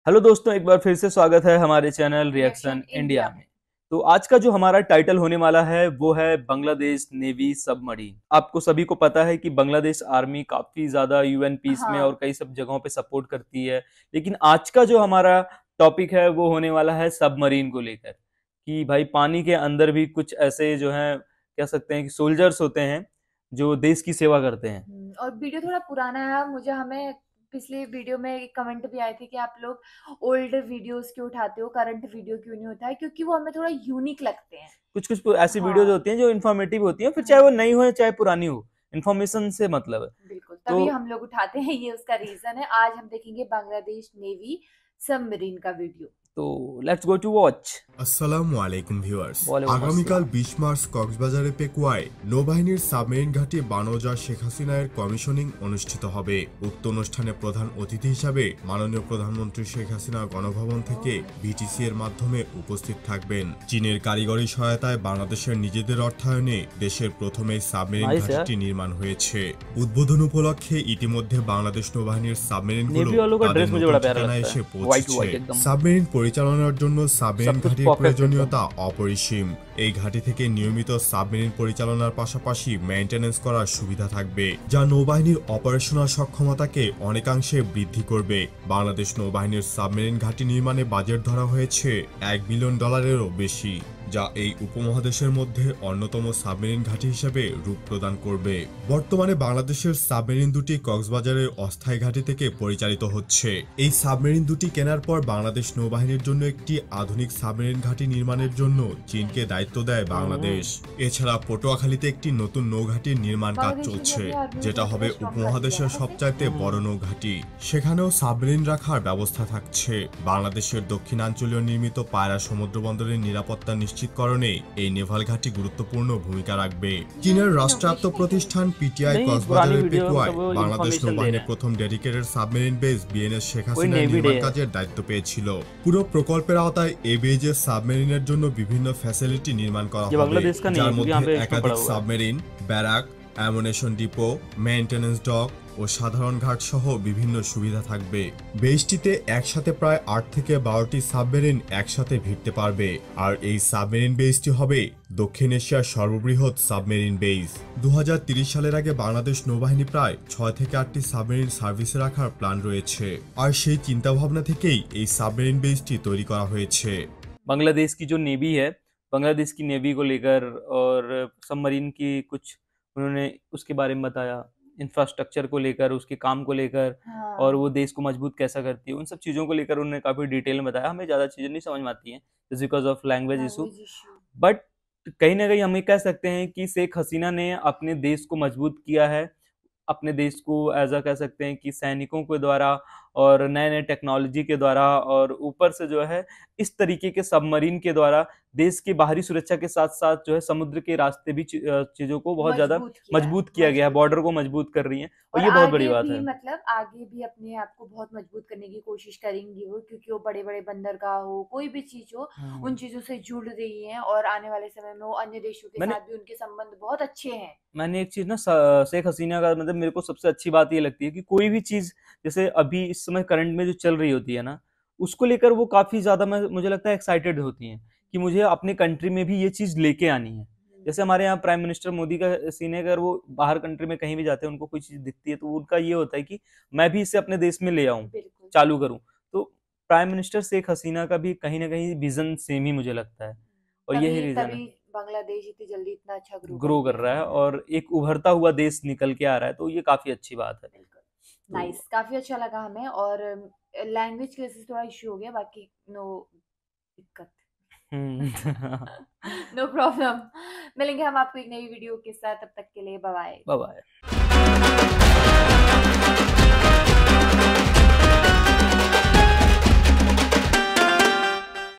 Hello दोस्तों, एक बार फिर से स्वागत है हमारे चैनल रिएक्शन इंडिया में। तो आज का जो हमारा टाइटल होने वाला है वो है बांग्लादेश नेवी सबमरीन। आपको सभी को पता है कि बांग्लादेश आर्मी काफी ज्यादा यूएन पीस में और कई सब जगहों पे सपोर्ट करती है, लेकिन आज का जो हमारा टॉपिक है वो होने वाला है सबमरीन को लेकर कि भाई पानी के अंदर भी कुछ ऐसे जो है कह सकते हैं कि सोल्जर्स होते हैं जो देश की सेवा करते हैं। और वीडियो थोड़ा पुराना है। मुझे हमें पिछले वीडियो में एक कमेंट भी आए थे कि आप लोग ओल्ड वीडियोस क्यों उठाते हो, करंट वीडियो क्यों नहीं होता है, क्योंकि वो हमें थोड़ा यूनिक लगते हैं। कुछ कुछ ऐसी वीडियोज हाँ। होती हैं जो इन्फॉर्मेटिव होती हैं, फिर चाहे वो नई हो चाहे पुरानी हो, इन्फॉर्मेशन से मतलब है। बिल्कुल, तो तभी हम लोग उठाते हैं, ये उसका रीजन है। आज हम देखेंगे बांग्लादेश नेवी सबमरीन का वीडियो। तो लेट्स गो टू वॉच। আসসালামু আলাইকুম ভিউয়ার্স। वालेकुम আগামীকাল अस्सलाम। 20 মার্চ কক্সবাজারে পেকুয়ায় নৌবাহিনীর সাবমেরিন ঘাঁটি বানৌজা শেখ হাসিনার কমিশনিং অনুষ্ঠিত হবে। উক্ত অনুষ্ঠানে প্রধান অতিথি হিসাবে মাননীয় প্রধানমন্ত্রী শেখ হাসিনা গণভবন থেকে বিটিসি এর মাধ্যমে উপস্থিত থাকবেন। চীনের কারিগরি সহায়তায় বাংলাদেশের নিজেদের অর্থায়নে দেশের প্রথম এই সাবমেরিন नाइस यार। ঘাঁটিটি নির্মাণ হয়েছে। উদ্বোধন উপলক্ষে ইতিমধ্যে বাংলাদেশ নৌবাহিনীর সাবমেরিনগুলো नेवी वालों का তাদের ड्रेस मुझे নতুন बड़ा प्यारा ঠিকানায় लगता এসে है, व्हाइट পৌঁছেছে। व्हाइट एकदम। সাবমেরিন পরিচালনার জন্য সাবমেরিন सब कुछ ঘাঁটির परफेक्ट एकदम। প্রয়োজনীয়তা অপরিসীম। এই ঘাঁটি থেকে নিয়মিত সাবমেরিন পরিচালনার পাশাপাশি মেইনটেনেন্স করার সুবিধা থাকবে, যা নৌবাহিনীর অপারেশনাল সক্ষমতাকে অনেকাংশে বৃদ্ধি করবে। বাংলাদেশ নৌবাহিনীর সাবমেরিন ঘাঁটি নির্মাণে বাজেট ধরা হয়েছে $1 বিলিয়নেরও বেশি, যা এই উপমহাদেশের মধ্যে অন্যতম সাবমেরিন ঘাঁটি হিসেবে রূপ প্রদান করবে। বর্তমানে বাংলাদেশের সাবমেরিন দুটি কক্সবাজারের অস্থায়ী ঘাঁটি থেকে পরিচালিত হচ্ছে। এই সাবমেরিন দুটি কেনার পর বাংলাদেশ নৌবাহিনীর জন্য একটি আধুনিক সাবমেরিন ঘাঁটি নির্মাণের জন্য চীনকে দায়িত্ব দেয় বাংলাদেশ। এছাড়া পটুয়াখালীতে একটি নতুন নৌঘাঁটির নির্মাণ কাজ চলছে, যেটা হবে উপমহাদেশের সবচাইতে বড় নৌঘাঁটি। সেখানেও সাবমেরিন রাখার ব্যবস্থা থাকছে। বাংলাদেশের দক্ষিণাঞ্চলীয় নির্মিত পায়রা সমুদ্র বন্দরের নিরাপত্তা নিশ্চিতকরণে এই নেভাল ঘাঁটি গুরুত্বপূর্ণ ভূমিকা রাখবে। চীনের রাষ্ট্রায়ত্ত প্রতিষ্ঠান পিটিআই नहीं, पुरानी কক্সবাজারের वीडियो পেকুয়ায় सब वो বাংলাদেশ इन्फॉर्मेशन दे रहे নৌবাহিনীর हैं। প্রথম dedicated submarine base BNS Sheikh कोई হাসিনার नेवी डे নির্মাণ है। কাজের দায়িত্ব পেয়েছিল। পুরো প্রকল্পের আওতায় এই বেজের সাবমেরিনের জন্য বিভিন্ন ফ্যাসিলিটি নির্মাণ করা ये হবে, बांग्लादेश का नहीं যার है क्योंकि মধ্যে यहाँ पे इसमें একাধিক पड़ा हुआ है। Submarine, barrack, ammunition depot, maintenance dock ও সাধারণ ঘাট সহ বিভিন্ন সুবিধা থাকবে। বেসটিতে একসাথে প্রায় 8 থেকে 12টি সাবমেরিন একসাথে ভিড়তে পারবে। আর এই সাবমেরিন বেসটি হবে দক্ষিণ এশিয়ার সর্ববৃহৎ সাবমেরিন বেস। 2030 সালের আগে বাংলাদেশ নৌবাহিনী প্রায় 6 থেকে 8টি সাবমেরিন সার্ভিসে রাখার প্ল্যান রয়েছে। আর সেই চিন্তাভাবনা থেকেই এই সাবমেরিন বেসটি তৈরি করা হয়েছে। बांग्लादेश की जो नेवी है, बांग्लादेश की नेवी को लेकर और सबमरीन की कुछ उन्होंने उसके बारे में बताया, इंफ्रास्ट्रक्चर को लेकर, उसके काम को लेकर, और वो देश को मजबूत कैसा करती है, उन सब चीज़ों को लेकर उन्होंने काफ़ी डिटेल में बताया। हमें ज़्यादा चीज़ें नहीं समझ में आती हैं because of language issue, language issue. But कहीं ना कहीं हम ये कह सकते हैं कि शेख हसीना ने अपने देश को मजबूत किया है, अपने देश को एज अ कह सकते हैं कि सैनिकों के द्वारा और नए नए टेक्नोलॉजी के द्वारा, और ऊपर से जो है इस तरीके के सबमरीन के द्वारा देश की बाहरी सुरक्षा के साथ साथ जो है समुद्र के रास्ते भी चीजों को बहुत ज्यादा मजबूत किया गया है, बॉर्डर को मजबूत कर रही है, और ये बहुत बड़ी बात है। मतलब आगे भी अपने आप को बहुत मजबूत करने की कोशिश करेंगी वो, क्योंकि वो बड़े बड़े बंदरगाह हो, कोई भी चीज हो, उन चीजों से जुड़ रही हैं। और आने वाले समय में वो अन्य देशों के साथ भी उनके संबंध बहुत अच्छे हैं। मैंने एक चीज ना शेख हसीना का मतलब मेरे को सबसे अच्छी बात ये लगती है कि कोई भी चीज जैसे अभी इस समय करंट में जो चल रही होती है ना, उसको लेकर वो काफी ज्यादा मुझे लगता है एक्साइटेड होती हैं कि मुझे अपने कंट्री में भी ये चीज लेके आनी है। जैसे हमारे यहाँ प्राइम मिनिस्टर मोदी का सीन है, अगर वो बाहर कंट्री में कहीं भी जाते हैं, उनको कोई चीज दिखती है तो उनका ये होता है कि मैं भी इसे अपने देश में ले आऊं, चालू करूं। तो प्राइम मिनिस्टर शेख हसीना का भी कहीं ना कहीं विजन सेम ही मुझे लगता है, और यही रीजन है बांग्लादेश इतनी जल्दी इतना अच्छा ग्रो कर रहा है और एक उभरता हुआ देश निकल के आ रहा है, तो ये काफी अच्छी बात है। नाइस, काफी अच्छा लगा हमें। और लैंग्वेज की वजह से थोड़ा इश्यू हो गया, बाकी नो दिक्कत। No problem. मिलेंगे हम आपको एक नई वीडियो के साथ, तब तक के लिए बाय बाय। Bye bye.